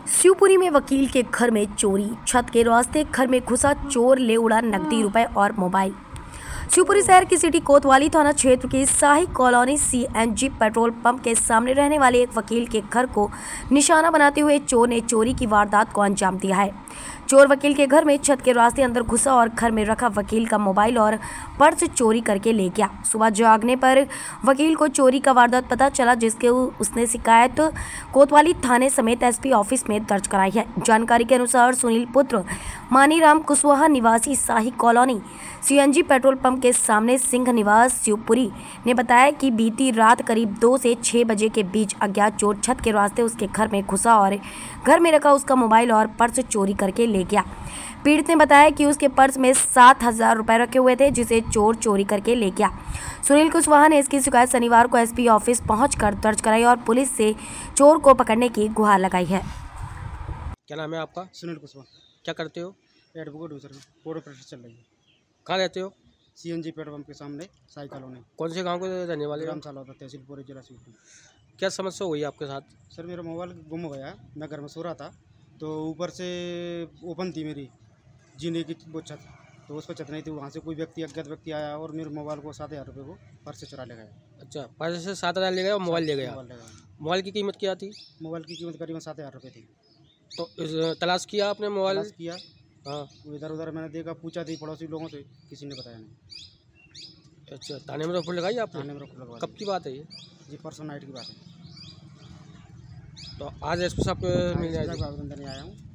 शिवपुरी में वकील के घर में चोरी, छत के रास्ते घर में घुसा चोर, ले उड़ा नकदी रुपए और मोबाइल। शिवपुरी शहर की सिटी कोतवाली थाना क्षेत्र की शाही कॉलोनी सीएनजी पेट्रोल पंप के सामने रहने वाले एक वकील के घर को निशाना बनाते हुए चोर ने चोरी की वारदात को अंजाम दिया है। चोर वकील के घर में छत के रास्ते अंदर घुसा और घर में रखा वकील का मोबाइल और पर्स चोरी करके ले गया। सुबह जागने पर वकील को चोरी का वारदात पता चला, जिसके उसने शिकायत कोतवाली थाने समेत एसपी ऑफिस में दर्ज कराई है। जानकारी के अनुसार सुनील पुत्र मानीराम कुशवाहा निवासी शाही कॉलोनी सीएनजी पेट्रोल पंप के सामने सिंह निवास शिवपुरी ने बताया कि बीती रात करीब 2 से 6 बजे के बीच अज्ञात चोर छत के रास्ते उसके घर में घुसा और घर में रखा उसका मोबाइल और पर्स चोरी करके ले गया। पीड़ित ने बताया कि उसके पर्स में 7,000 रुपए रखे हुए थे, जिसे चोर चोरी करके ले गया। सुनील कुशवाहा ने इसकी शिकायत शनिवार को एसपी ऑफिस पहुंचकर दर्ज कराई और पुलिस से चोर को पकड़ने की गुहार लगाई है। क्या नाम है आपका? सुनील कुशवाहा। क्या करते हो? एडवोकेट सर, कोर्ट ऑपरेटर चल रही है। कहाँ रहते हो? सीएनजी पेट्रोल पंप के सामने शाही कॉलोनी। कौन से गांव के रहने वाले हो? ग्राम सालौदा, तहसील पूरे जिला शिवपुरी। क्या समस्या हुई आपके साथ? सर मेरा मोबाइल गुम हो गया। मैं घर में सो रहा था तो ऊपर से ओपन थी मेरी जीने की वो छत, तो उस पर छत नहीं थी। वहाँ से कोई व्यक्ति, अज्ञात व्यक्ति आया और मेरे मोबाइल को 7,000 रुपये को पर्स से चुरा ले गया। अच्छा, पर्स से 7,000 ले गया और मोबाइल ले गया। मोबाइल की कीमत क्या थी? मोबाइल की कीमत करीबन 7,000 रुपये थी। तो तलाश किया आपने मोबाइल? तलाश किया। हाँ। इधर उधर मैंने देखा, पूछा थी पड़ोसी लोगों से, किसी ने बताया नहीं। अच्छा, थाने में रिपोर्ट लगाई आपने? थाने में रिपोर्ट लगवा कब की बात है ये? जी परसों नाइट की बात है। तो आज एसपी साहब मिलने आए थे? आवेदन देने आया हूँ।